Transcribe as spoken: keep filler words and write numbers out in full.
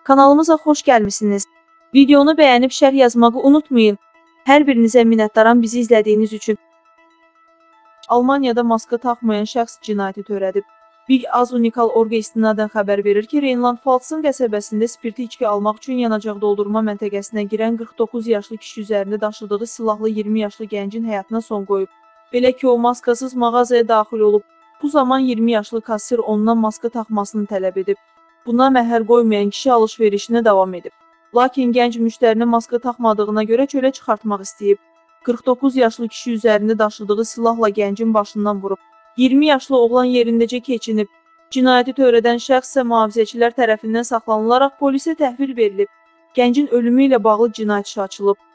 Kanalımıza xoş gəlmisiniz. Videonu bəyənib şərh yazmağı unutmayın. Hər birinizə minnətdaram bizi izlədiyiniz üçün. Almaniyada maska taxmayan şəxs cinayəti törədib. Big Az Unikal Orqa istinadən xəbər verir ki, Rheinland-Pfalzın qəsəbəsində spirti içki almaq üçün yanacaq doldurma məntəqəsinə girən qırx doqquz yaşlı kişi üzərində daşıdığı silahlı iyirmi yaşlı gəncin həyatına son qoyub. Belə ki, o maskasız mağazaya daxil olub. Bu zaman iyirmi yaşlı kassir ondan maska taxmasını tələb edib. Buna məhəl qoymayan kişi alış-verişinə davam edib. Lakin gənc müştərini maska taxmadığına görə çölə çıxartmaq istəyib. qırx doqquz yaşlı kişi üzərində daşıdığı silahla gəncin başından vurub. iyirmi yaşlı oğlan yerindəcə keçinib. Cinayəti törədən şəxs isə mühafizəçilər tərəfindən saxlanılaraq polisə təhvil verilib. Gəncin ölümü ilə bağlı cinayət işi açılıb.